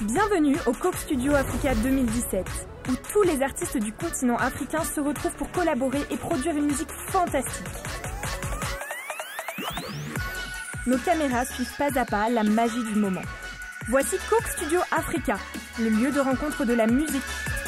Bienvenue au Coke Studio Africa 2017, où tous les artistes du continent africain se retrouvent pour collaborer et produire une musique fantastique. Nos caméras suivent pas à pas la magie du moment. Voici Coke Studio Africa, le lieu de rencontre de la musique.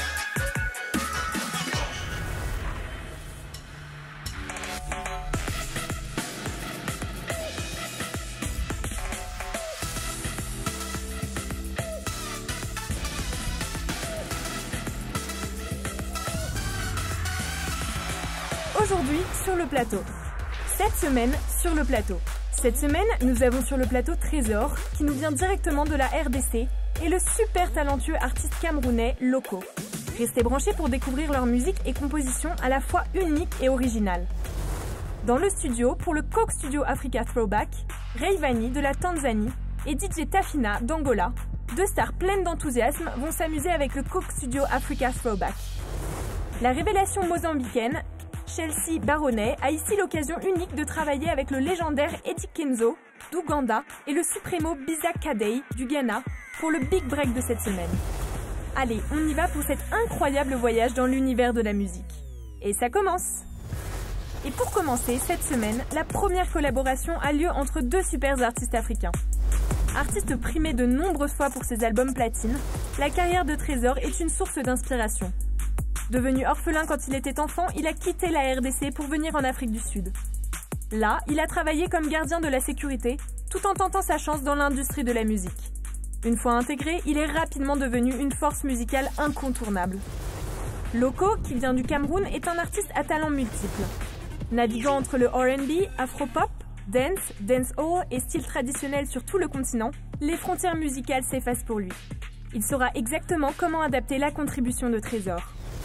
Aujourd'hui, sur le plateau. Cette semaine, sur le plateau. Cette semaine, nous avons sur le plateau Trésor, qui nous vient directement de la RDC, et le super talentueux artiste camerounais Loco. Restez branchés pour découvrir leur musique et composition à la fois unique et originale. Dans le studio, pour le Coke Studio Africa Throwback, Rayvanny de la Tanzanie et DJ Tafina d'Angola, deux stars pleines d'enthousiasme, vont s'amuser avec le Coke Studio Africa Throwback. La révélation mozambicaine, Chelsea Baronet, a ici l'occasion unique de travailler avec le légendaire Eddie Kenzo d'Ouganda et le suprêmo Biza Kadei du Ghana pour le big break de cette semaine. Allez, on y va pour cet incroyable voyage dans l'univers de la musique. Et ça commence! Et pour commencer, cette semaine, la première collaboration a lieu entre deux super artistes africains. Artiste primé de nombreuses fois pour ses albums platine, la carrière de Trésor est une source d'inspiration. Devenu orphelin quand il était enfant, il a quitté la RDC pour venir en Afrique du Sud. Là, il a travaillé comme gardien de la sécurité, tout en tentant sa chance dans l'industrie de la musique. Une fois intégré, il est rapidement devenu une force musicale incontournable. Loco, qui vient du Cameroun, est un artiste à talent multiple. Naviguant entre le R&B, afro-pop, dance, dancehall et style traditionnel sur tout le continent, les frontières musicales s'effacent pour lui. Il saura exactement comment adapter la contribution de Trésor.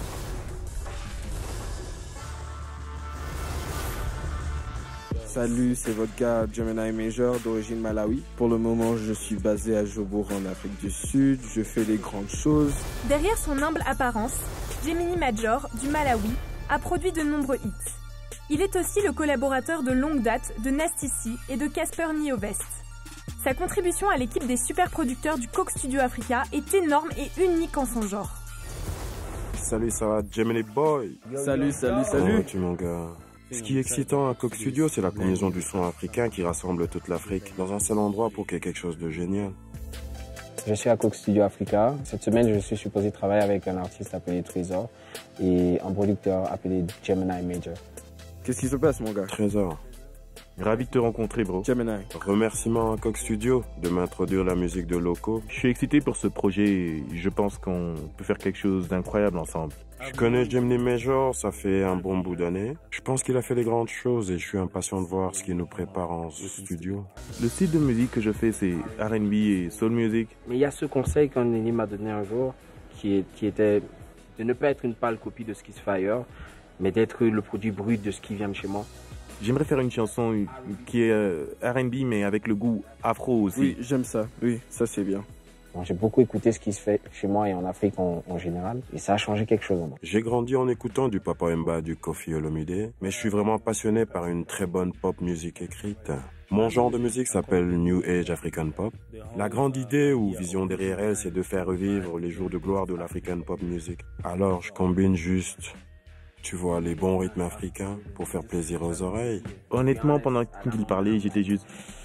Salut, c'est votre gars Gemini Major d'origine Malawi. Pour le moment, je suis basé à Jobour en Afrique du Sud. Je fais des grandes choses. Derrière son humble apparence, Gemini Major, du Malawi, a produit de nombreux hits. Il est aussi le collaborateur de longue date de Nasty C et de Casper Nyovest. Sa contribution à l'équipe des super producteurs du Coke Studio Africa est énorme et unique en son genre. Salut, ça va, Gemini Boy. Salut. Oh, tu mon gars. Ce qui est excitant à Coke Studio, c'est la combinaison du son africain qui rassemble toute l'Afrique dans un seul endroit pour qu'il y ait quelque chose de génial. Je suis à Coke Studio Africa. Cette semaine, je suis supposé travailler avec un artiste appelé Trésor et un producteur appelé Gemini Major. Qu'est-ce qui se passe, mon gars? Trésor, ravi de te rencontrer, bro. Gemini. Remerciements à Coke Studio de m'introduire la musique de Loco. Je suis excité pour ce projet. Je pense qu'on peut faire quelque chose d'incroyable ensemble. Je connais Gemini Major, ça fait un bon bout d'années. Je pense qu'il a fait des grandes choses et je suis impatient de voir ce qu'il nous prépare en studio. Le style de musique que je fais, c'est R&B et soul music. Mais il y a ce conseil qu'un ami m'a donné un jour qui était de ne pas être une pâle copie de ce qui se fait ailleurs, mais d'être le produit brut de ce qui vient de chez moi. J'aimerais faire une chanson qui est R&B mais avec le goût afro aussi. Oui, j'aime ça. Oui, ça c'est bien. Bon, j'ai beaucoup écouté ce qui se fait chez moi et en Afrique en général, et ça a changé quelque chose en moi. J'ai grandi en écoutant du Papa Wemba, du Koffi Olomide, mais je suis vraiment passionné par une très bonne pop musique écrite. Mon genre de musique s'appelle New Age African Pop. La grande idée ou vision derrière elle, c'est de faire revivre les jours de gloire de l'African Pop Music. Alors je combine juste, tu vois, les bons rythmes africains pour faire plaisir aux oreilles. Honnêtement, pendant qu'il parlait, j'étais juste...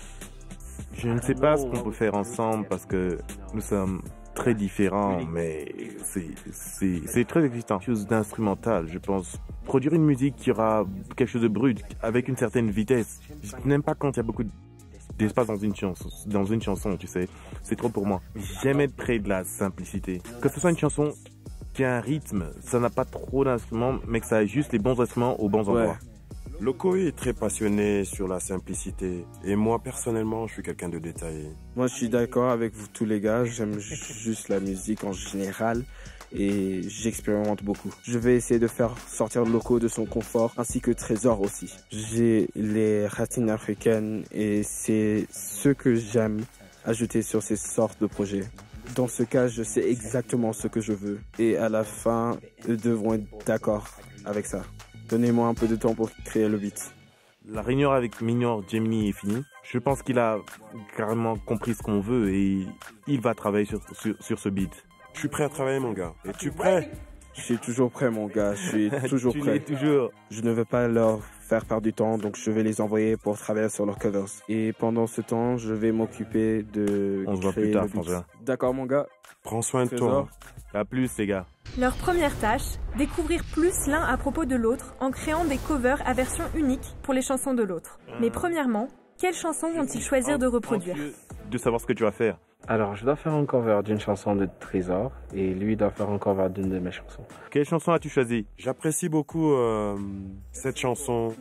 Je ne sais pas ce qu'on peut faire ensemble parce que nous sommes très différents, mais c'est très excitant. Quelque chose d'instrumental, je pense. Produire une musique qui aura quelque chose de brut, avec une certaine vitesse. Je n'aime pas quand il y a beaucoup d'espace dans une chanson, tu sais. C'est trop pour moi. J'aime être près de la simplicité. Que ce soit une chanson qui a un rythme, ça n'a pas trop d'instruments, mais que ça a juste les bons instruments aux bons endroits. Loco est très passionné sur la simplicité et moi personnellement je suis quelqu'un de détaillé. Moi je suis d'accord avec vous tous les gars, j'aime juste la musique en général et j'expérimente beaucoup. Je vais essayer de faire sortir Loco de son confort ainsi que Trésor aussi. J'ai les racines africaines et c'est ce que j'aime ajouter sur ces sortes de projets. Dans ce cas, je sais exactement ce que je veux et à la fin, eux devront être d'accord avec ça. Donnez-moi un peu de temps pour créer le beat. La réunion avec Minor Gemini est finie. Je pense qu'il a carrément compris ce qu'on veut et il va travailler sur ce beat. Je suis prêt à travailler, mon gars. Es-tu prêt? Je suis toujours prêt, mon gars. Je suis toujours prêt. Toujours. Je ne veux pas leur faire perdre du temps, donc je vais les envoyer pour travailler sur leurs covers. Et pendant ce temps, je vais m'occuper de... On se voit plus tard, François. D'accord, mon gars. Prends soin de Trésor. toi. À plus, les gars. Leur première tâche, découvrir plus l'un à propos de l'autre en créant des covers à version unique pour les chansons de l'autre. Mais premièrement, quelles chansons vont-ils choisir de reproduire? De savoir ce que tu vas faire. Alors, je dois faire un cover d'une chanson de Trésor et lui doit faire un cover d'une de mes chansons. Quelle chanson as-tu choisi? J'apprécie beaucoup cette chanson.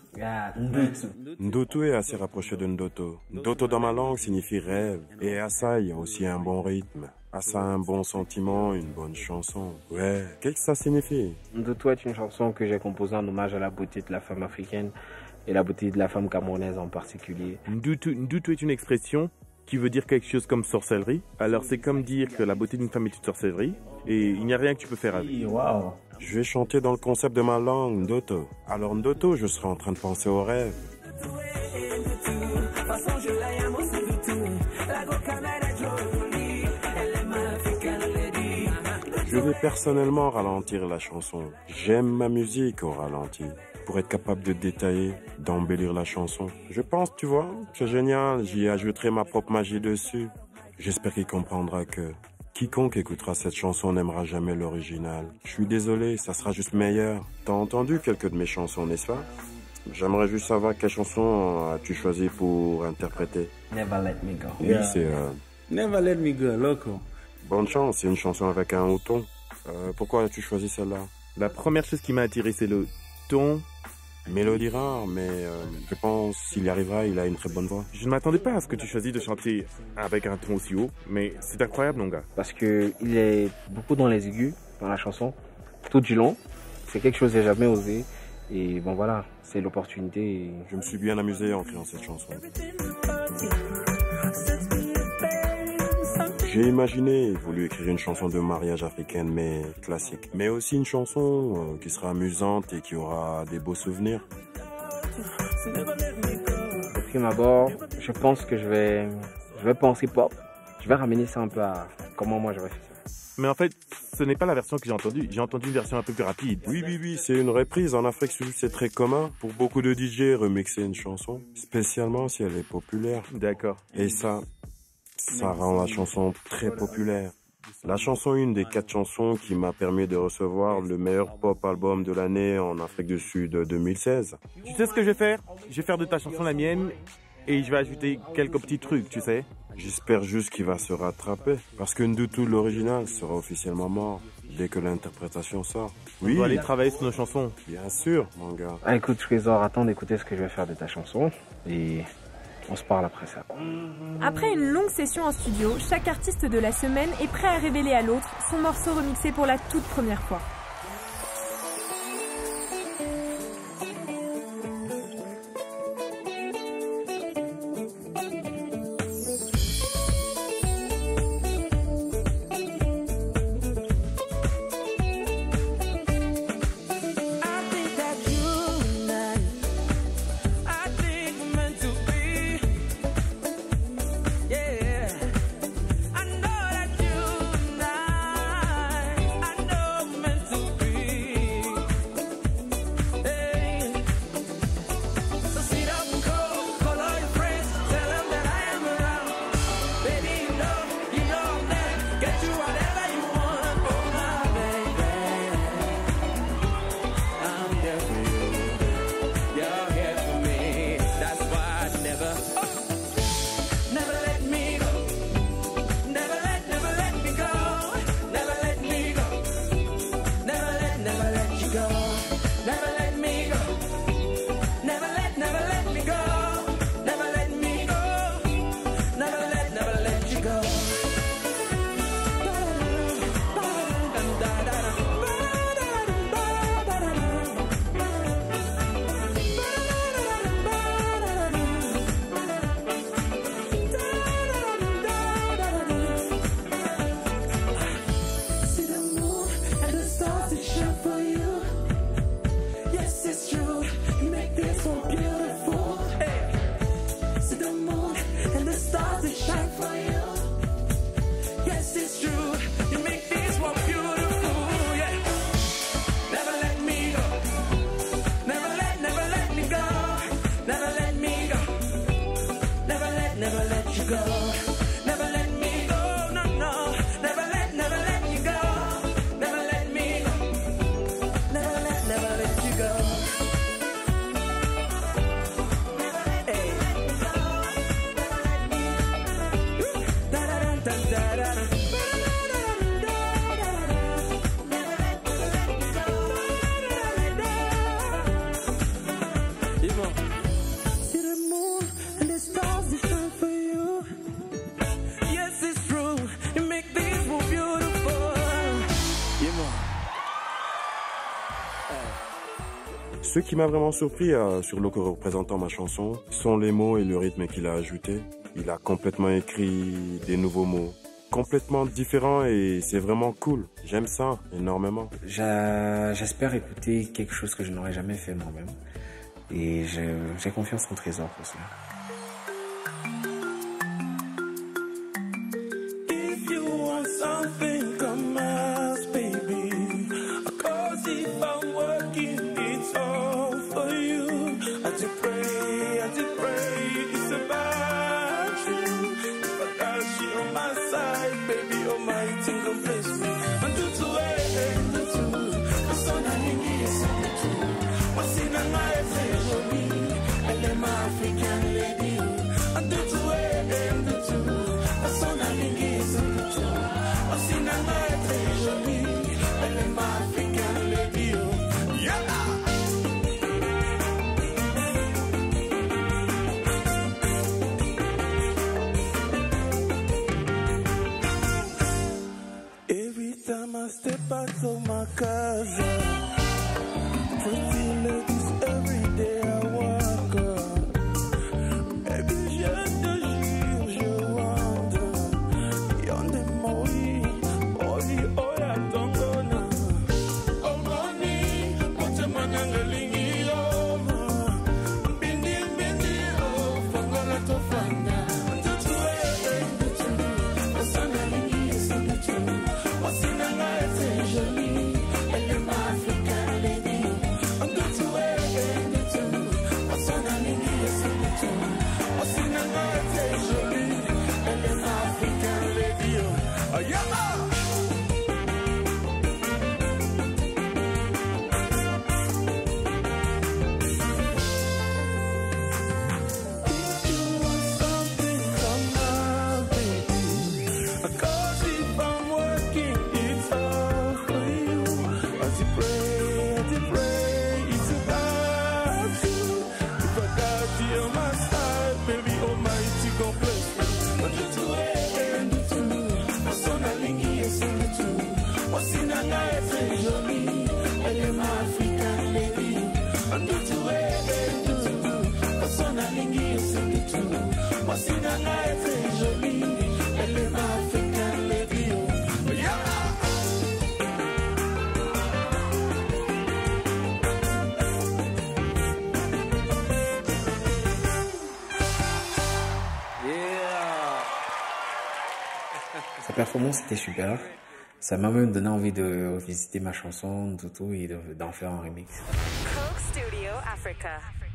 Ndoto est assez rapproché de Ndoto. Ndoto dans ma langue signifie rêve. Et Assa, il y a aussi un bon rythme. Assa, un bon sentiment, une bonne chanson. Ouais, qu'est-ce que ça signifie? Ndoto est une chanson que j'ai composée en hommage à la beauté de la femme africaine et la beauté de la femme camerounaise en particulier. Ndoto est une expression qui veut dire quelque chose comme sorcellerie. Alors c'est comme dire que la beauté d'une femme est une sorcellerie et il n'y a rien que tu peux faire avec. Wow. Je vais chanter dans le concept de ma langue, Ndoto. Alors Ndoto, je serai en train de penser au rêve. Je vais personnellement ralentir la chanson. J'aime ma musique au ralenti. Pour être capable de détailler, d'embellir la chanson. Je pense, tu vois, c'est génial, j'y ajouterai ma propre magie dessus. J'espère qu'il comprendra que quiconque écoutera cette chanson n'aimera jamais l'original. Je suis désolé, ça sera juste meilleur. T'as entendu quelques de mes chansons, n'est-ce pas? J'aimerais juste savoir quelle chanson as-tu choisi pour interpréter. Never Let Me Go. Oui, c'est... Never Let Me Go, loco. Bonne chance, c'est une chanson avec un haut ton. Pourquoi as-tu choisi celle-là? La première chose qui m'a attiré, c'est le ton. Mélodie rare, mais je pense s'il y arrivera, il a une très bonne voix. Je ne m'attendais pas à ce que tu choisisses de chanter avec un ton aussi haut, mais c'est incroyable, mon gars. Parce que il est beaucoup dans les aigus, dans la chanson, tout du long. C'est quelque chose que j'ai jamais osé. Et bon voilà, c'est l'opportunité. Je me suis bien amusé en créant cette chanson. J'ai imaginé et voulu écrire une chanson de mariage africaine, mais classique. Mais aussi une chanson qui sera amusante et qui aura des beaux souvenirs. De prime abord, je pense que je vais penser pop. Je vais ramener ça un peu à comment moi j'aurais fait ça. Mais en fait, ce n'est pas la version que j'ai entendue. J'ai entendu une version un peu plus rapide. Oui, c'est une reprise. En Afrique, c'est très commun pour beaucoup de DJ remixer une chanson, spécialement si elle est populaire. D'accord. Et ça rend la chanson très populaire. La chanson est une des 4 chansons qui m'a permis de recevoir le meilleur pop album de l'année en Afrique du Sud 2016. Tu sais ce que je vais faire? Je vais faire de ta chanson la mienne et je vais ajouter quelques petits trucs, tu sais. J'espère juste qu'il va se rattraper parce que Ndoto, l'original, sera officiellement mort dès que l'interprétation sort. Oui, on doit aller travailler sur nos chansons. Bien sûr, mon gars. Ah, écoute, Trésor, attends d'écouter ce que je vais faire de ta chanson et on se parle après ça. Après une longue session en studio, chaque artiste de la semaine est prêt à révéler à l'autre son morceau remixé pour la toute première fois. Never let me go. Ce qui m'a vraiment surpris sur Loco représentant ma chanson sont les mots et le rythme qu'il a ajouté. Il a complètement écrit des nouveaux mots, complètement différents et c'est vraiment cool. J'aime ça énormément. J'espère écouter quelque chose que je n'aurais jamais fait moi-même. Et j'ai confiance en Trésor pour cela. Step out of my casa, pretty ladies every day I walk up. Baby, je te jure, je wonder, yonde moi, oh ya tongona. Oh money, pote mananga lingi over. Bindi, oh, fangala to fanga. Sa performance était super. Ça m'a même donné envie de revisiter ma chanson, tout et d'en faire un remix. Coke Studio Africa.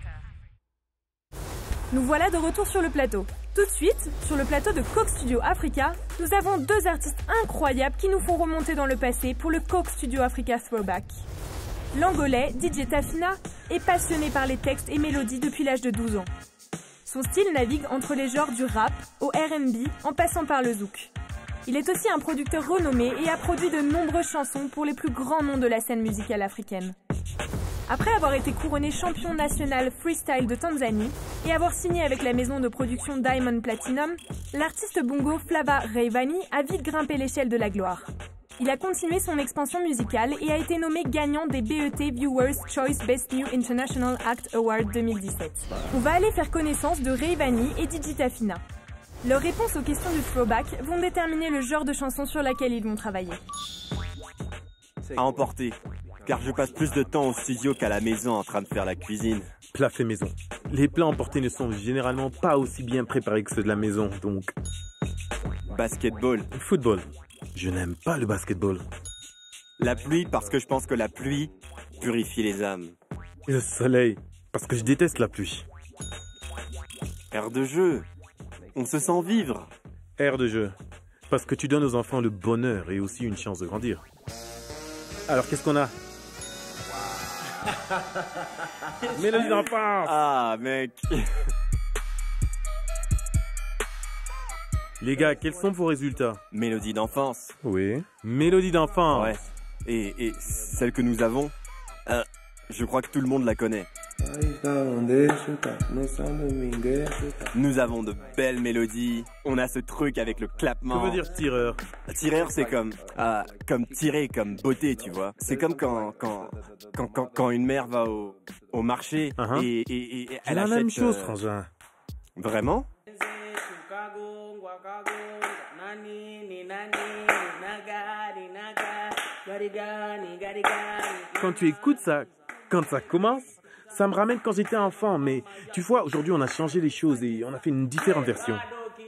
Nous voilà de retour sur le plateau. Tout de suite, sur le plateau de Coke Studio Africa, nous avons deux artistes incroyables qui nous font remonter dans le passé pour le Coke Studio Africa Throwback. L'Angolais, DJ Tafina, est passionné par les textes et mélodies depuis l'âge de 12 ans. Son style navigue entre les genres du rap au R&B en passant par le zouk. Il est aussi un producteur renommé et a produit de nombreuses chansons pour les plus grands noms de la scène musicale africaine. Après avoir été couronné champion national freestyle de Tanzanie et avoir signé avec la maison de production Diamond Platinum, l'artiste bongo Flava Rayvanny a vite grimpé l'échelle de la gloire. Il a continué son expansion musicale et a été nommé gagnant des BET Viewers Choice Best New International Act Award 2017. On va aller faire connaissance de Rayvanny et DJ Tafina. Leurs réponses aux questions du throwback vont déterminer le genre de chanson sur laquelle ils vont travailler. À emporter, car je passe plus de temps au studio qu'à la maison en train de faire la cuisine. Plat fait maison. Les plats emportés ne sont généralement pas aussi bien préparés que ceux de la maison, donc... Basketball. Football. Je n'aime pas le basketball. La pluie parce que je pense que la pluie purifie les âmes. Et le soleil, parce que je déteste la pluie. Air de jeu. On se sent vivre. Air de jeu. Parce que tu donnes aux enfants le bonheur et aussi une chance de grandir. Alors, qu'est-ce qu'on a? Mélodie d'enfance. Ah, mec. Les gars, quels sont vos résultats? Mélodie d'enfance. Oui. Mélodie d'enfance. Ouais. Et celle que nous avons, je crois que tout le monde la connaît. Nous avons de belles mélodies. On a ce truc avec le clappement. Que veut dire tireur? Tireur, c'est comme tirer, comme beauté, tu vois. C'est comme quand une mère va au marché et elle C'est la achète... même chose, frangin. Vraiment? Quand tu écoutes ça, quand ça commence, ça me ramène quand j'étais enfant. Mais tu vois, aujourd'hui, on a changé les choses et on a fait une différente version.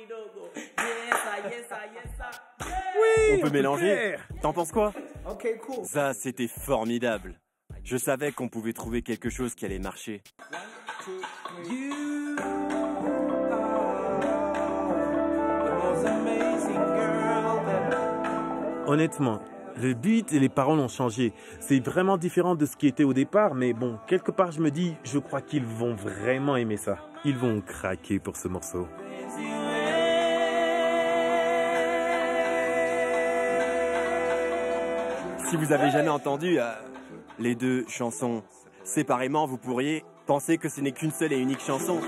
Oui, On peut mélanger. faire. T'en penses quoi? Ça, c'était formidable. Je savais qu'on pouvait trouver quelque chose qui allait marcher. Honnêtement, le beat et les paroles ont changé. C'est vraiment différent de ce qui était au départ, mais bon, quelque part, je me dis, je crois qu'ils vont vraiment aimer ça. Ils vont craquer pour ce morceau. Si vous avez jamais entendu les deux chansons séparément, vous pourriez penser que ce n'est qu'une seule et unique chanson.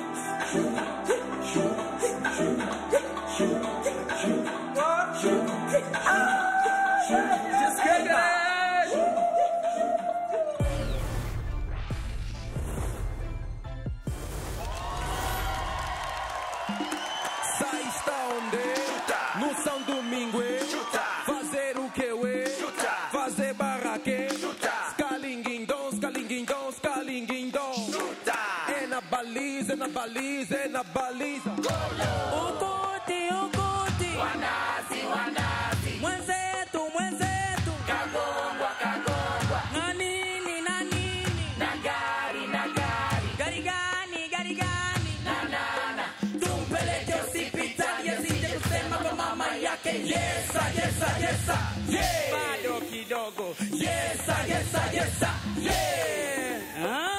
Sai está onde? No São Domingo, fazer o que é? Fazer barraque, scalinguindom, scalinguindom, scalinguindom. É na baliza, é na baliza, é na baliza. O Cote, Wanazi, Wanazi, Mwenzetu, Mwenzetu, Kagongwa, Kagongwa, Nanini, Nanini, Nagari, Nagari, Garigani, Garigani, Nanana, tumpeleke hospitali, yazidi kusema kwa mama yake, yesa, yesa, yesa, yeah, bado kidogo, yesa, yesa, yesa, yeah,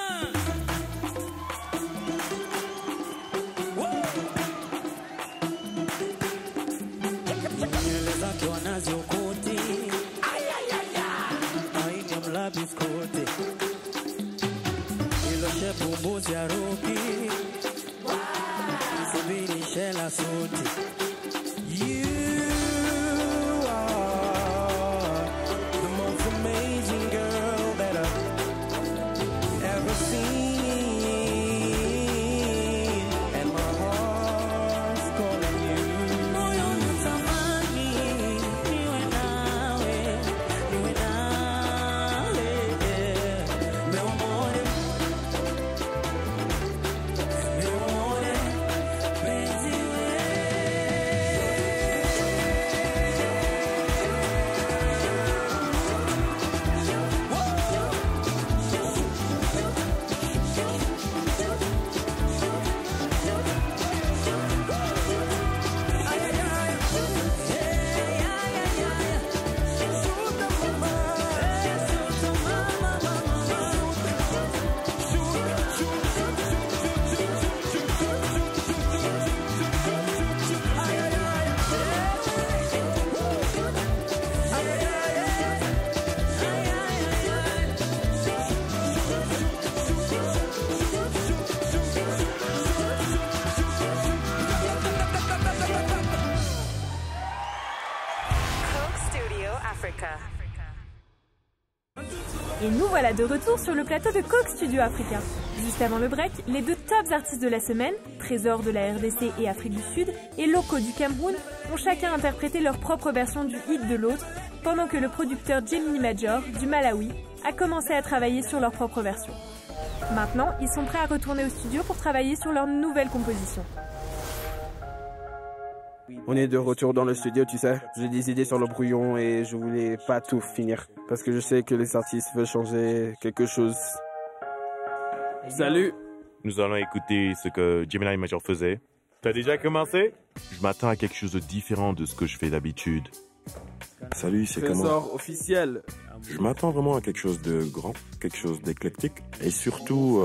nywele zake wanaziokoti, aini mla biskoti, ilo shepu mbuzi ya roki, subiri shela suti. You are the most amazing girl that I've ever seen, and my heart's calling you. Moyo unatamani niwe nawe, niwe nawe, meu amore, penzi Et nous voilà de retour sur le plateau de Coke Studio Africa. Juste avant le break, les deux tops artistes de la semaine, Trésor de la RDC et Afrique du Sud, et Loco du Cameroun, ont chacun interprété leur propre version du hit de l'autre, pendant que le producteur Gemini Major, du Malawi, a commencé à travailler sur leur propre version. Maintenant, ils sont prêts à retourner au studio pour travailler sur leur nouvelle composition. On est de retour dans le studio, tu sais. J'ai des idées sur le brouillon et je voulais pas tout finir. Parce que je sais que les artistes veulent changer quelque chose. Salut! Nous allons écouter ce que Gemini Major faisait. T'as déjà commencé? Je m'attends à quelque chose de différent de ce que je fais d'habitude. Salut, c'est comment? Trésor officiel. Je m'attends vraiment à quelque chose de grand, quelque chose d'éclectique et surtout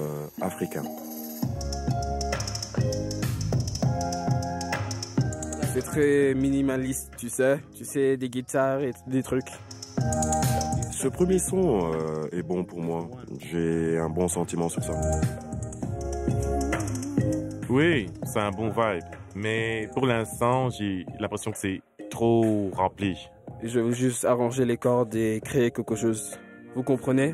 africain. C'est très minimaliste, tu sais, des guitares et des trucs. Ce premier son est bon pour moi. J'ai un bon sentiment sur ça. Oui, c'est un bon vibe. Mais pour l'instant, j'ai l'impression que c'est trop rempli. Je veux juste arranger les cordes et créer quelque chose. Vous comprenez?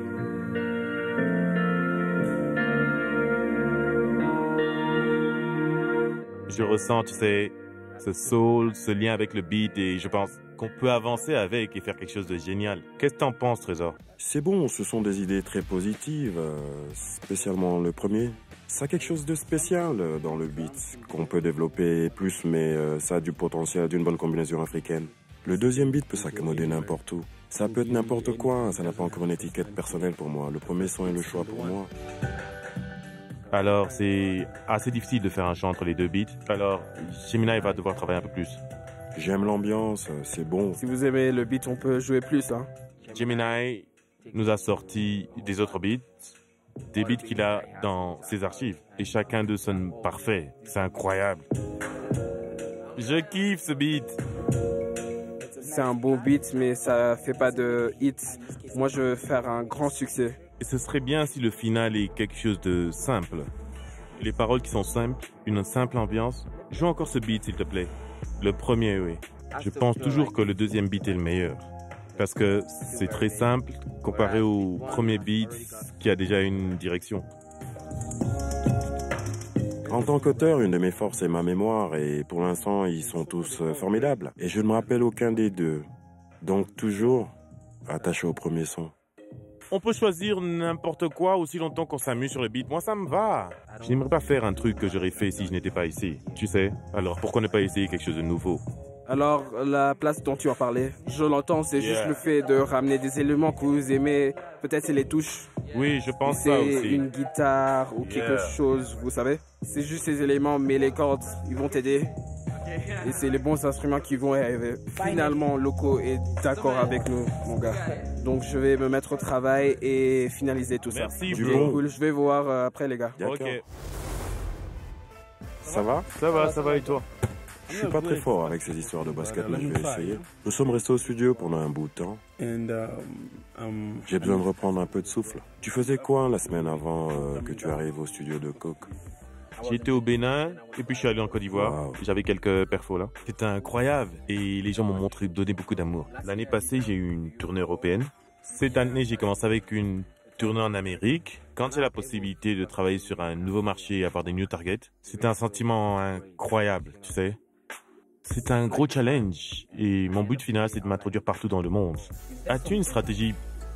Je ressens, tu sais, ce soul, ce lien avec le beat et je pense qu'on peut avancer avec et faire quelque chose de génial. Qu'est-ce que t'en penses, Trésor? C'est bon, ce sont des idées très positives, spécialement le premier. Ça a quelque chose de spécial dans le beat, qu'on peut développer plus, mais ça a du potentiel d'une bonne combinaison africaine. Le deuxième beat peut s'accommoder n'importe où. Ça peut être n'importe quoi, ça n'a pas encore une étiquette personnelle pour moi. Le premier son est le choix pour moi. Alors, c'est assez difficile de faire un choix entre les deux beats. Alors, Gemini va devoir travailler un peu plus. J'aime l'ambiance, c'est bon. Si vous aimez le beat, on peut jouer plus, hein. Gemini nous a sorti des autres beats, des beats qu'il a dans ses archives. Et chacun d'eux sonne parfait. C'est incroyable. Je kiffe ce beat. C'est un beau beat, mais ça fait pas de hit. Moi, je veux faire un grand succès. Et ce serait bien si le final est quelque chose de simple. Les paroles qui sont simples, une simple ambiance. Joue encore ce beat, s'il te plaît. Le premier, oui. Je pense toujours que le deuxième beat est le meilleur. Parce que c'est très simple comparé au premier beat qui a déjà une direction. En tant qu'auteur, une de mes forces est ma mémoire et pour l'instant, ils sont tous formidables. Et je ne me rappelle aucun des deux. Donc toujours attaché au premier son. On peut choisir n'importe quoi aussi longtemps qu'on s'amuse sur le beat. Moi, ça me va. Je n'aimerais pas faire un truc que j'aurais fait si je n'étais pas ici. Tu sais. Alors, pourquoi ne pas essayer quelque chose de nouveau? Alors, la place dont tu as parlé, je l'entends, c'est juste le fait de ramener des éléments que vous aimez. Peut-être c'est les touches. Oui, je pense ça aussi. C'est une guitare ou quelque chose, vous savez. C'est juste ces éléments, mais les cordes, ils vont t'aider. Et c'est les bons instruments qui vont arriver. Finalement, Loco est d'accord avec nous, mon gars. Donc je vais me mettre au travail et finaliser tout ça. Merci, bro. Cool, je vais vous voir après, les gars. D'accord. Ok. Ça va? Ça va et toi? Je suis pas très fort avec ces histoires de basket, mais je vais essayer. Nous sommes restés au studio pendant un bout de temps. J'ai besoin de reprendre un peu de souffle. Tu faisais quoi la semaine avant que tu arrives au studio de Coke? J'étais au Bénin et puis je suis allé en Côte d'Ivoire. Wow. J'avais quelques perfos là. C'était incroyable et les gens m'ont donné beaucoup d'amour. L'année passée, j'ai eu une tournée européenne. Cette année, j'ai commencé avec une tournée en Amérique. Quand j'ai la possibilité de travailler sur un nouveau marché et avoir des new targets, c'est un sentiment incroyable, tu sais. C'est un gros challenge et mon but final, c'est de m'introduire partout dans le monde. As-tu une stratégie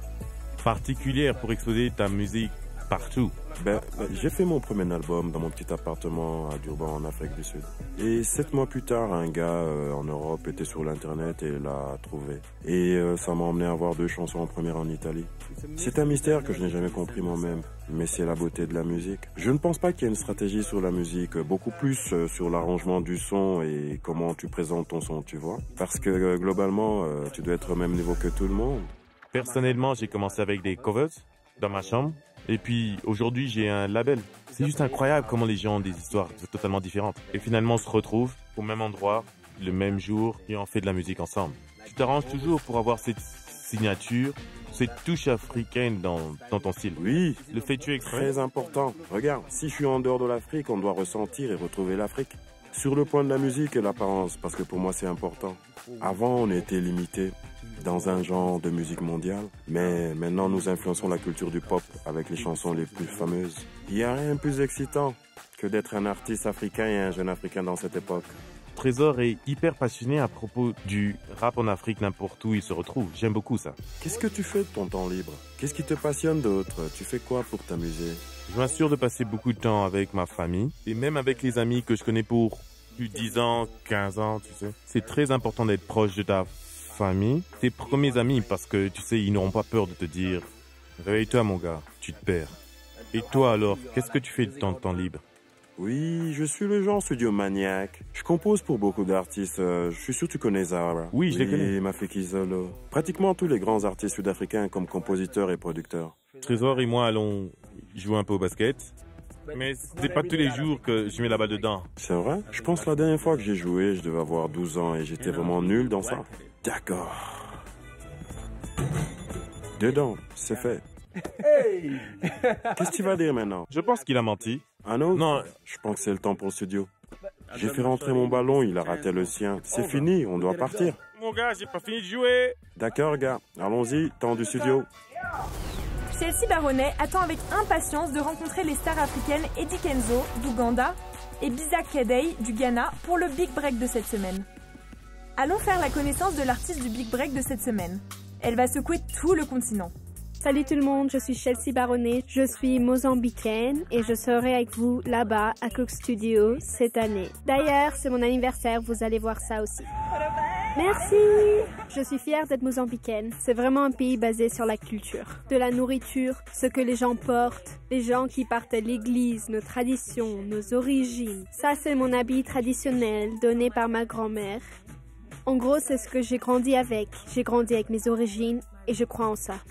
particulière pour exposer ta musique partout? J'ai fait mon premier album dans mon petit appartement à Durban en Afrique du Sud. Et 7 mois plus tard, un gars en Europe était sur l'internet et l'a trouvé. Et ça m'a emmené à avoir 2 chansons en première en Italie. C'est un mystère que je n'ai jamais compris moi-même, mais c'est la beauté de la musique. Je ne pense pas qu'il y ait une stratégie sur la musique, beaucoup plus sur l'arrangement du son et comment tu présentes ton son, tu vois. Parce que globalement, tu dois être au même niveau que tout le monde. Personnellement, j'ai commencé avec des covers dans ma chambre. Et puis aujourd'hui, j'ai un label. C'est juste incroyable comment les gens ont des histoires totalement différentes. Et finalement, on se retrouve au même endroit, le même jour, et on fait de la musique ensemble. Tu t'arranges toujours pour avoir cette signature, cette touche africaine dans ton style. Oui, Le fais-tu exprès? très important. Regarde, si je suis en dehors de l'Afrique, on doit ressentir et retrouver l'Afrique. Sur le point de la musique et l'apparence, parce que pour moi c'est important. Avant, on était limité dans un genre de musique mondiale, mais maintenant nous influençons la culture du pop avec les chansons les plus fameuses. Il n'y a rien de plus excitant que d'être un artiste africain et un jeune africain dans cette époque. Trésor est hyper passionné à propos du rap en Afrique n'importe où il se retrouve. J'aime beaucoup ça. Qu'est-ce que tu fais de ton temps libre? Qu'est-ce qui te passionne d'autre? Tu fais quoi pour t'amuser? Je m'assure de passer beaucoup de temps avec ma famille et même avec les amis que je connais pour plus de 10 ans, 15 ans, tu sais. C'est très important d'être proche de ta famille, tes premiers amis, parce que, tu sais, ils n'auront pas peur de te dire « Réveille-toi, mon gars, tu te perds. » Et toi, alors, qu'est-ce que tu fais de ton temps libre? Oui, je suis le genre studiomaniaque. Je compose pour beaucoup d'artistes. Je suis sûr que tu connais Zara. Oui, je les connais. Et Mafiki Zolo. Pratiquement tous les grands artistes sud-africains comme compositeurs et producteurs. Trésor et moi allons jouer un peu au basket. Mais c'est pas tous les jours que je mets la balle dedans. C'est vrai? Je pense que la dernière fois que j'ai joué, je devais avoir 12 ans et j'étais vraiment nul dans ça. D'accord. Dedans, c'est fait. Qu'est-ce que tu vas dire maintenant? Je pense qu'il a menti. Ah non? Non. Je pense que c'est le temps pour le studio. J'ai fait rentrer mon ballon, il a raté le sien. C'est fini, on doit partir. Mon gars, j'ai pas fini de jouer. D'accord, gars. Allons-y, temps du studio. Chelsea Baronet attend avec impatience de rencontrer les stars africaines Eddie Kenzo d'Ouganda et Biza Kadei du Ghana pour le Big Break de cette semaine. Allons faire la connaissance de l'artiste du Big Break de cette semaine. Elle va secouer tout le continent. Salut tout le monde, je suis Chelsea Baronet, je suis mozambicaine et je serai avec vous là-bas à Coke Studio cette année. D'ailleurs, c'est mon anniversaire, vous allez voir ça aussi. Merci! Je suis fière d'être mozambicaine. C'est vraiment un pays basé sur la culture. De la nourriture, ce que les gens portent, les gens qui partent à l'église, nos traditions, nos origines. Ça, c'est mon habit traditionnel donné par ma grand-mère. En gros, c'est ce que j'ai grandi avec. J'ai grandi avec mes origines et je crois en ça.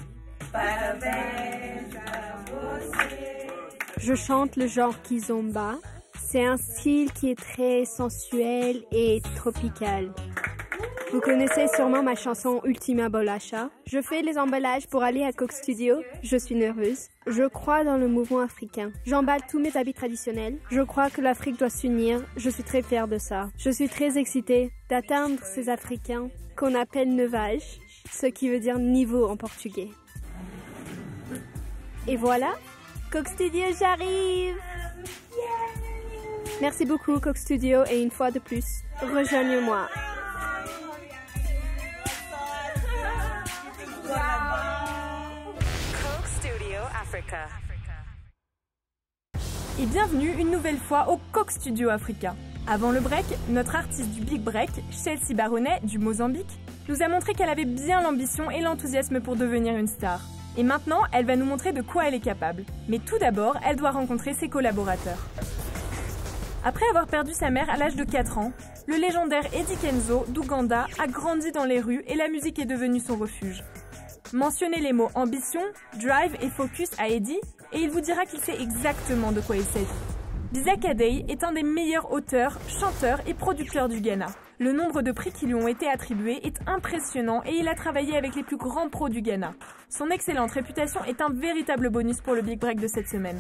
Je chante le genre kizomba. C'est un style qui est très sensuel et tropical. Vous connaissez sûrement ma chanson Ultima Bolacha. Je fais les emballages pour aller à Coke Studio. Je suis nerveuse. Je crois dans le mouvement africain. J'emballe tous mes habits traditionnels. Je crois que l'Afrique doit s'unir. Je suis très fière de ça. Je suis très excitée d'atteindre ces Africains qu'on appelle neuvage, ce qui veut dire niveau en portugais. Et voilà, Coke Studio, j'arrive! Merci beaucoup, Coke Studio, et une fois de plus, rejoignez-moi. Coke Studio Africa. Et bienvenue une nouvelle fois au Coke Studio Africa. Avant le break, notre artiste du Big Break, Chelsea Baronet du Mozambique, nous a montré qu'elle avait bien l'ambition et l'enthousiasme pour devenir une star. Et maintenant, elle va nous montrer de quoi elle est capable. Mais tout d'abord, elle doit rencontrer ses collaborateurs. Après avoir perdu sa mère à l'âge de 4 ans, le légendaire Eddie Kenzo d'Ouganda a grandi dans les rues et la musique est devenue son refuge. Mentionnez les mots ambition, drive et focus à Eddie et il vous dira qu'il sait exactement de quoi il s'agit. Biza Kadei est un des meilleurs auteurs, chanteurs et producteurs du Ghana. Le nombre de prix qui lui ont été attribués est impressionnant et il a travaillé avec les plus grands pros du Ghana. Son excellente réputation est un véritable bonus pour le Big Break de cette semaine.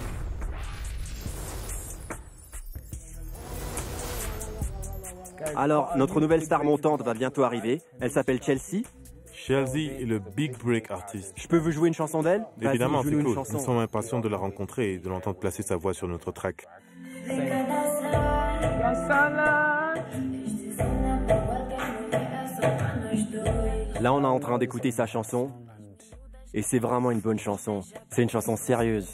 Alors, notre nouvelle star montante va bientôt arriver. Elle s'appelle Chelsea. Chelsea est le Big Break artiste. Je peux vous jouer une chanson d'elle? Évidemment, c'est cool. Chanson. Nous sommes impatients de la rencontrer et de l'entendre placer sa voix sur notre track. Là, on est en train d'écouter sa chanson. Et c'est vraiment une bonne chanson. C'est une chanson sérieuse.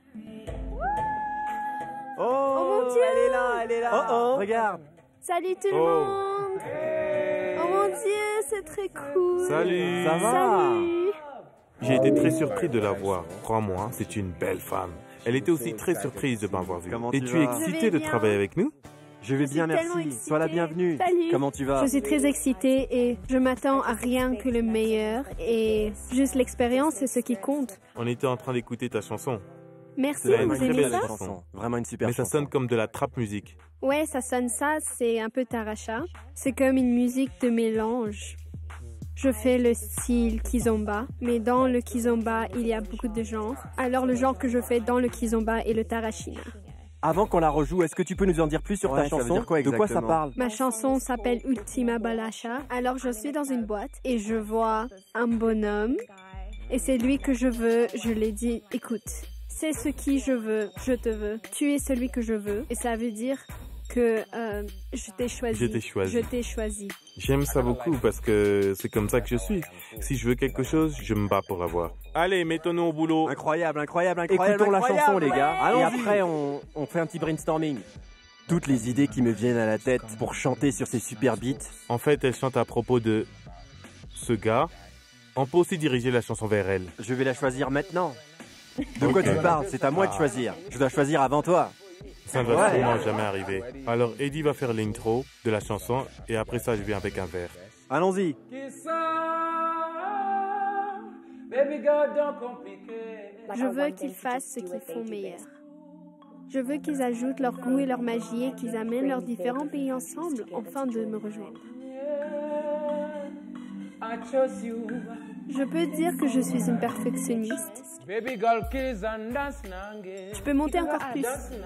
Oh mon Dieu! Elle est là! Oh oh! Regarde! Salut tout le monde! Oh mon Dieu, c'est très cool! Salut! Ça va? Salut! J'ai été très surpris de la voir. Crois-moi, c'est une belle femme. Elle était aussi très surprise de m'avoir vu. Comment Et tu tu es vas? excité de travailler avec nous? Je vais bien, tellement merci. excitée. Sois la bienvenue. Salut. Comment tu vas? Je suis très excitée et je m'attends à rien que le meilleur et juste l'expérience c'est ce qui compte. On était en train d'écouter ta chanson. Merci, C'est vous une très aimez belle ça? chanson. Vraiment une super Mais ça chanson. sonne comme de la trap musique. Ouais, ça sonne ça, c'est un peu taracha. C'est comme une musique de mélange. Je fais le style kizomba, mais dans le kizomba, il y a beaucoup de genres. Alors le genre que je fais dans le kizomba est le tarashina. Avant qu'on la rejoue, est-ce que tu peux nous en dire plus sur ta ça veut chanson? dire quoi De quoi ça exactement? parle? Ma chanson s'appelle Ultima Balacha. Alors je suis dans une boîte et je vois un bonhomme et c'est lui que je veux. Je lui dis, écoute, c'est ce qui je veux, je te veux. Tu es celui que je veux et ça veut dire que je t'ai choisi. Je t'ai choisi. Je t'ai choisi. J'aime ça beaucoup parce que c'est comme ça que je suis. Si je veux quelque chose, je me bats pour l'avoir. Allez, mettons-nous au boulot. Incroyable, incroyable, Écoutons la chanson, les gars. Et Allons-y. après, on fait un petit brainstorming. Toutes les idées qui me viennent à la tête pour chanter sur ces super beats. En fait, elle chante à propos de ce gars. On peut aussi diriger la chanson vers elle. Je vais la choisir maintenant. De quoi Ok. tu parles? C'est à moi de choisir. Je dois choisir avant toi. Ça ne va Ouais. sûrement jamais arriver. Alors, Eddie va faire l'intro de la chanson et après ça, je viens avec un verre. Allons-y. Je veux qu'ils fassent ce qu'ils font meilleur. Je veux qu'ils ajoutent leur goût et leur magie et qu'ils amènent leurs différents pays ensemble afin de me rejoindre. Je peux dire que je suis une perfectionniste. Tu peux monter encore plus.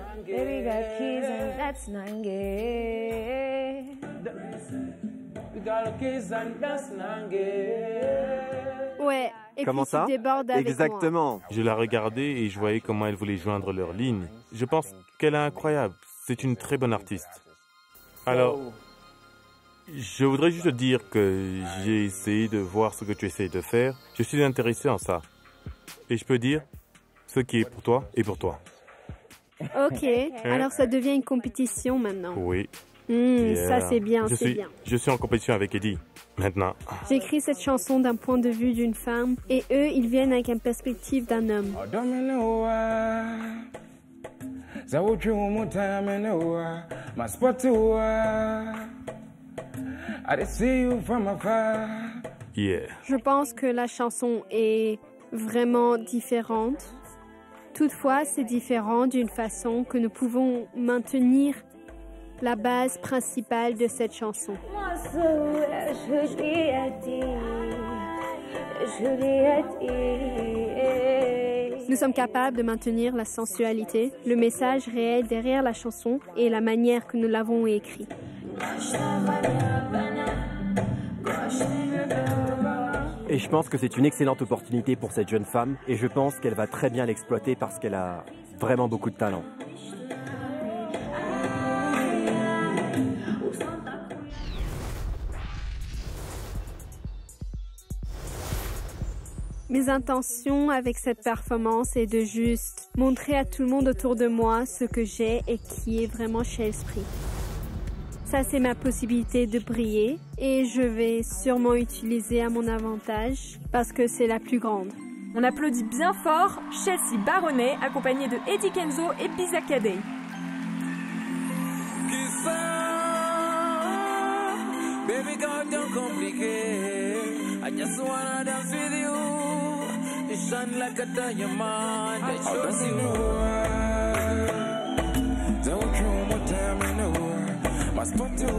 Ouais, et Comment puis ça? tu débordes avec Exactement. Je la regardais et je voyais comment elle voulait joindre leurs lignes. Je pense qu'elle est incroyable. C'est une très bonne artiste. Alors, je voudrais juste te dire que j'ai essayé de voir ce que tu essayes de faire. Je suis intéressé en ça. Et je peux dire, ce qui est pour toi est pour toi. moi. Ok, alors ça devient une compétition maintenant. Oui. Ça c'est bien, Je c'est suis, bien. je suis en compétition avec Eddie, maintenant. J'écris cette chanson d'un point de vue d'une femme et eux, ils viennent avec une perspective d'un homme. Yeah. Je pense que la chanson est vraiment différente. Toutefois, c'est différent d'une façon que nous pouvons maintenir la base principale de cette chanson. Nous sommes capables de maintenir la sensualité, le message réel derrière la chanson et la manière que nous l'avons écrit. Et je pense que c'est une excellente opportunité pour cette jeune femme et je pense qu'elle va très bien l'exploiter parce qu'elle a vraiment beaucoup de talent. Mes intentions avec cette performance est de juste montrer à tout le monde autour de moi ce que j'ai et qui est vraiment Chelsea. Ça, c'est ma possibilité de briller et je vais sûrement utiliser à mon avantage parce que c'est la plus grande. On applaudit bien fort Chelsea Baronnet, accompagnée de Eddie Kenzo et Biza Kadei. Baby girl, don't complicate. I just wanna dance with you. You shine like a diamond. I chose you. Don't you more time in the world. My spot to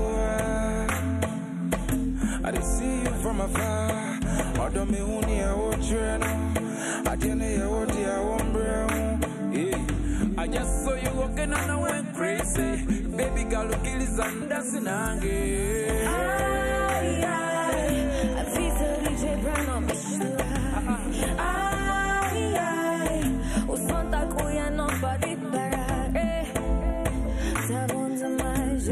I didn't see you from afar. I don't me only I watch you. I didn't hear what I want, bro. I just saw you walking and I went crazy. Baby girl, look at this and dancing again. I feel so DJ Brown on me. O som tá cuia não pode parar. Sabons a mais.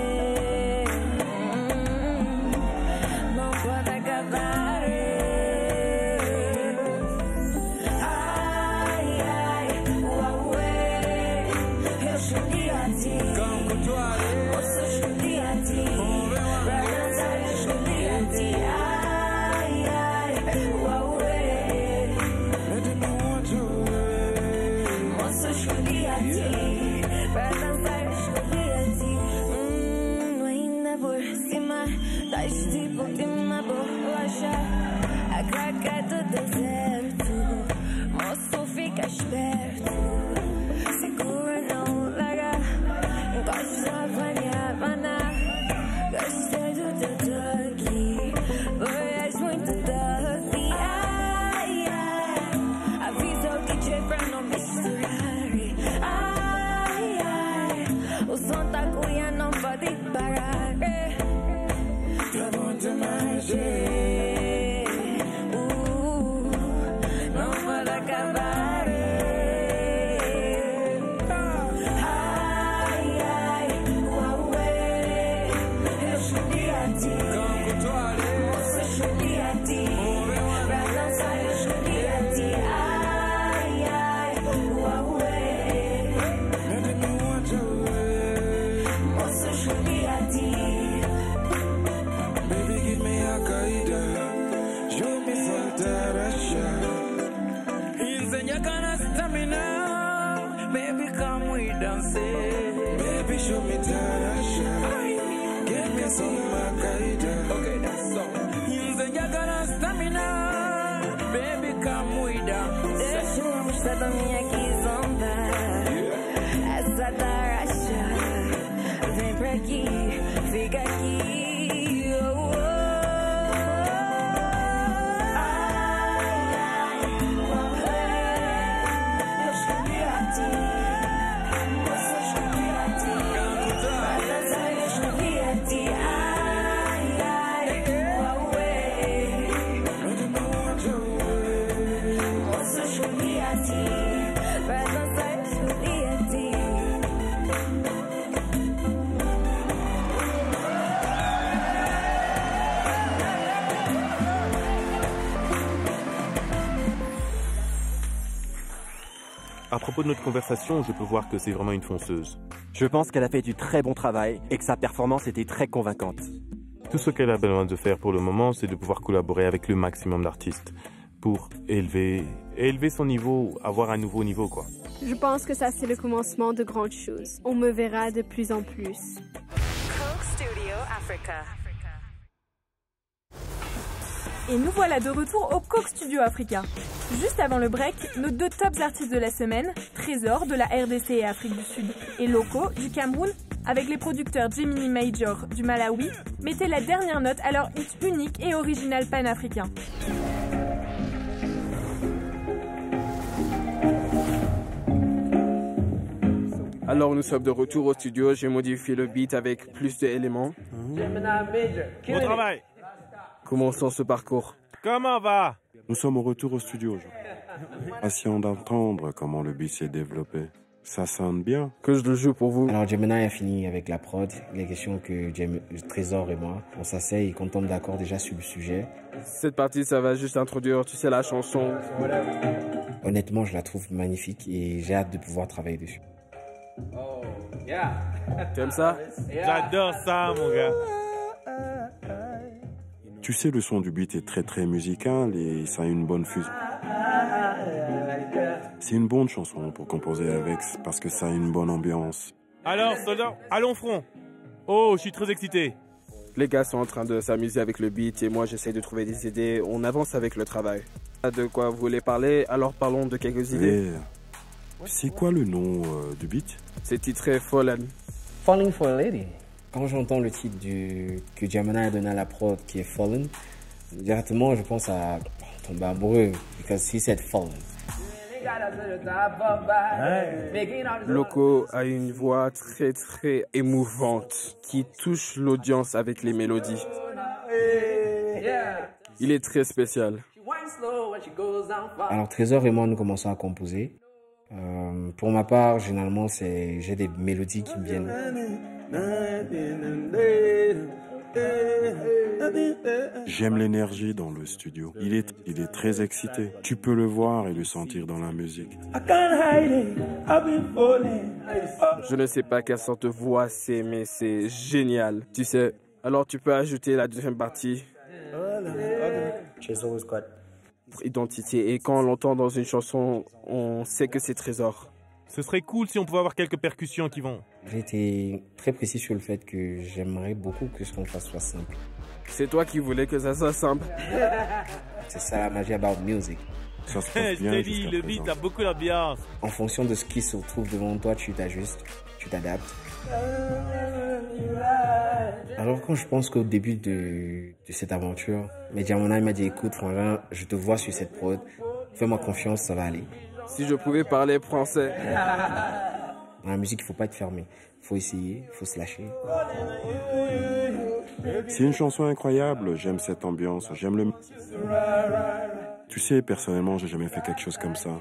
Não pode acabar. A craca do deserto, moço fica esperto. Segura, não larga, encosta, vai me abanar. Gostei do teu toque, és muito doce. Ai, ai, avisa o DJ pra não misturar. Ai, ai, o som tá cuia, não pode parar. Tá bom demais, não pode acabar. Ai, ai, uauê, eu cheguei a ti. Moça, cheguei a ti. Pra dançar eu cheguei a ti. Ai, ai, uauê, moça, cheguei a ti. Baby, give me a caída. Show me Santarasha. Enseña cara stamina. Baby, come we dance. Baby, show me Tarasha. Give me some caída. Okay, that's all. Enseña cara stamina. Baby, come we dance. Deixa eu mostrar da minha kizomba. À propos de notre conversation, je peux voir que c'est vraiment une fonceuse. Je pense qu'elle a fait du très bon travail et que sa performance était très convaincante. Tout ce qu'elle a besoin de faire pour le moment, c'est de pouvoir collaborer avec le maximum d'artistes pour élever son niveau, avoir un nouveau niveau, quoi. Je pense que ça, c'est le commencement de grandes choses. On me verra de plus en plus. Coke Studio Africa. Et nous voilà de retour au Coke Studio Africa. Juste avant le break, nos 2 tops artistes de la semaine, Trésor de la RDC et Afrique du Sud et Loco du Cameroun, avec les producteurs Gemini Major du Malawi, mettaient la dernière note à leur hit unique et original panafricain. Alors nous sommes de retour au studio, j'ai modifié le beat avec plus d'éléments. Bon travail. Commençons ce parcours. Comment va? Nous sommes au retour au studio aujourd'hui. Patient d'entendre comment le beat s'est développé. Ça sonne bien. Que je le joue pour vous. Alors Gemini a fini avec la prod. Il est question que Trésor et moi, on s'asseye et qu'on tombe d'accord déjà sur le sujet. Cette partie, ça va juste introduire, tu sais, la chanson. Honnêtement, je la trouve magnifique et j'ai hâte de pouvoir travailler dessus. Oh, yeah. T'aimes ça? J'adore ça, mon gars. Tu sais, le son du beat est très musical et ça a une bonne fusion. C'est une bonne chanson pour composer avec parce que ça a une bonne ambiance. Alors, soldats, allons front. Oh, je suis très excité. Les gars sont en train de s'amuser avec le beat et moi j'essaie de trouver des idées. On avance avec le travail. De quoi vous voulez parler? Alors parlons de quelques idées. C'est quoi le nom du beat? C'est titré Fallen. Falling for a Lady. Quand j'entends le titre que Gemini a donné à la prod qui est Fallen, directement je pense à tomber amoureux, because he said Fallen. Loco a une voix très émouvante qui touche l'audience avec les mélodies. Il est très spécial. Alors Trésor et moi nous commençons à composer. Pour ma part, généralement j'ai des mélodies qui me viennent. J'aime l'énergie dans le studio. Il est très excité. Tu peux le voir et le sentir dans la musique. Je ne sais pas quelle sorte de voix c'est, mais c'est génial. Tu sais, alors tu peux ajouter la deuxième partie. Identité. Et quand on l'entend dans une chanson, on sait que c'est Trésor. Ce serait cool si on pouvait avoir quelques percussions qui vont. J'ai été très précis sur le fait que j'aimerais beaucoup que ce qu'on fasse soit simple. C'est toi qui voulais que ça soit simple. C'est ça la magie about music. Ça se passe bien. Je t'ai dit, le beat a beaucoup d'ambiance. En fonction de ce qui se trouve devant toi, tu t'ajustes, tu t'adaptes. Alors quand je pense qu'au début de cette aventure, Mediamona m'a dit écoute Frangin, je te vois sur cette prod, fais-moi confiance, ça va aller. Si je pouvais parler français. Dans la musique, il ne faut pas être fermé. Il faut essayer, il faut se lâcher. C'est une chanson incroyable, j'aime cette ambiance, j'aime le... Tu sais, personnellement, j'ai jamais fait quelque chose comme ça.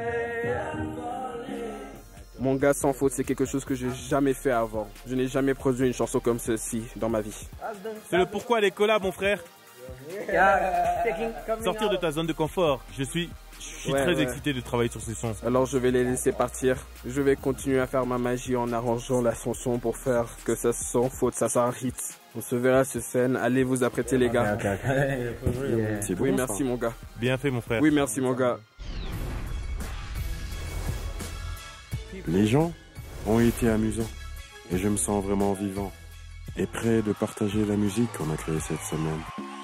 Mon gars, sans faute, c'est quelque chose que j'ai jamais fait avant. Je n'ai jamais produit une chanson comme celle-ci dans ma vie. C'est le pourquoi des collabs, mon frère. Sortir de ta zone de confort. Je suis très excité de travailler sur ces sons. Alors je vais les laisser partir. Je vais continuer à faire ma magie en arrangeant la chanson pour faire que ça sans faute, ça soit un hit. On se verra sur scène. Allez vous apprêter les gars. C'est bon, oui, merci mon gars. Bien fait mon frère. Oui, merci mon gars. Les gens ont été amusants et je me sens vraiment vivant et prêt de partager la musique qu'on a créée cette semaine.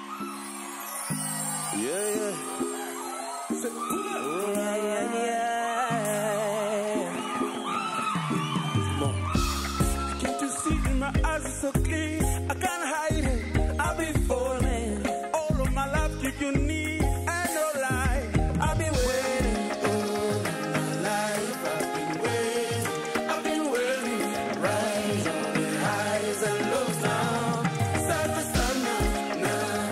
So clean, I can't hide it. I've been falling all of my life. Keep you need and no lie. I've been waiting all my life. I've been waiting. Rise on the highs and lows down. Start the sun now.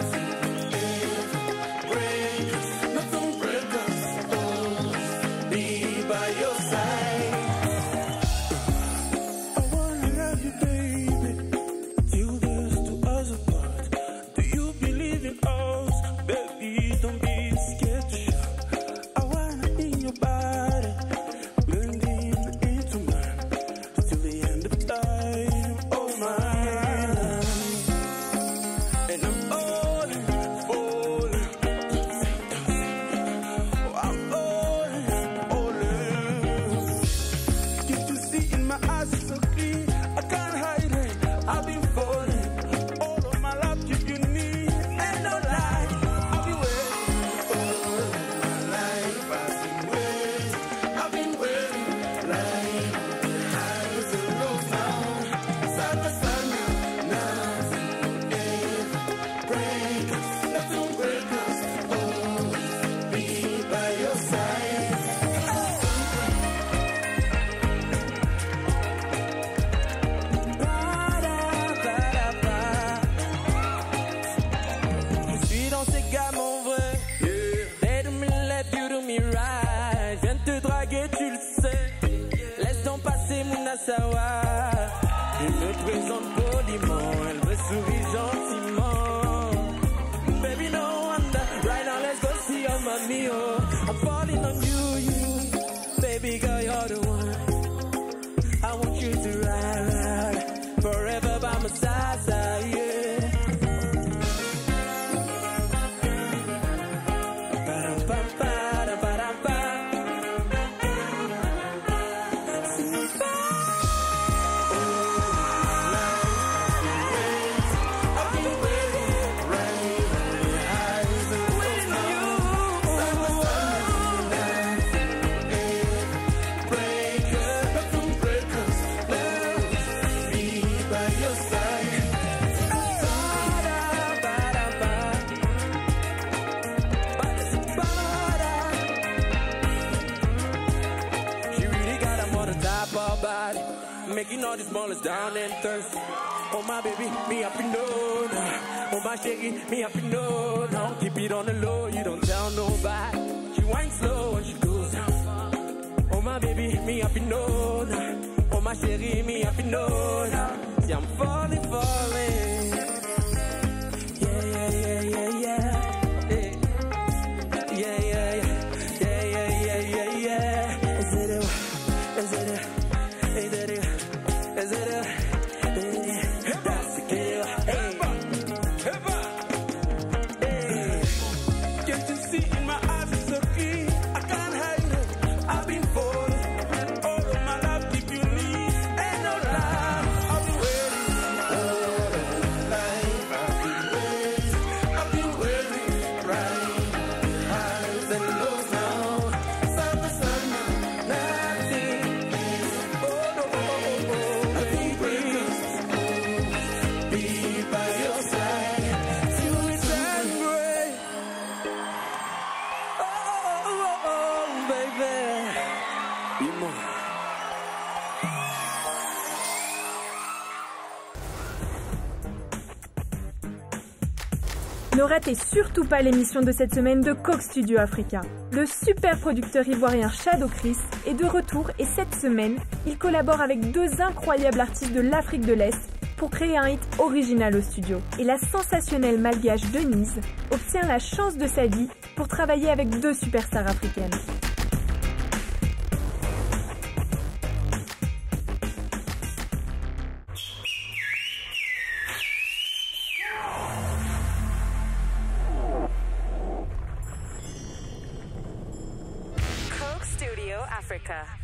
and I'm falling, falling. Oh, I'm falling. Can't you see in my eyes it's so clean? I can't hide it. I've been falling all of my life. If you need, ain't no lie. I've been waiting all my life. I've been waiting like highs and lows now. Side by side now, nothing will break us, nothing will break us. Always be by your side. Je suis dans ces gamins vrais. They do me left, you do me right. Je viens de te draguer, tu le sais. Laisse donc passer mon Assawa. Je me présente poliment, elle me sourit gentiment. Baby, no wonder. Right now, let's go see your mommy. Oh, I'm falling on you, you. Baby girl, you're the one. I want you to ride forever by my side, yeah. Making all the smallest down and thirsty. Oh my baby, me up in know now. Oh my shaky, me up in know now. Keep it on the low, you don't tell nobody. She winds slow and she goes down. Oh my baby, me up in know now. Oh my chérie, me up in know now. See I'm falling, falling. Yeah, yeah, yeah, yeah, yeah. Yeah, yeah, yeah, yeah, yeah, yeah, yeah, yeah. Is it a, is it a, is it a, is it a, that's the kill. Hey, hey. Can't you see in my eyes it's so key? I can't hide it. I've been falling all of my life. If you need, ain't no lie. I've been waiting all of my life. I've been waiting right highs and lows now. Side by side now, nothing. Oh no, nothing breaks. Be by your side till it's angry. Oh, baby, be more. Ne ratez surtout pas l'émission de cette semaine de Coke Studio Africa. Le super producteur ivoirien Shadow Chris est de retour et cette semaine, il collabore avec deux incroyables artistes de l'Afrique de l'Est pour créer un hit original au studio. Et la sensationnelle malgache Denise obtient la chance de sa vie pour travailler avec deux superstars africaines. Coke Studio Africa.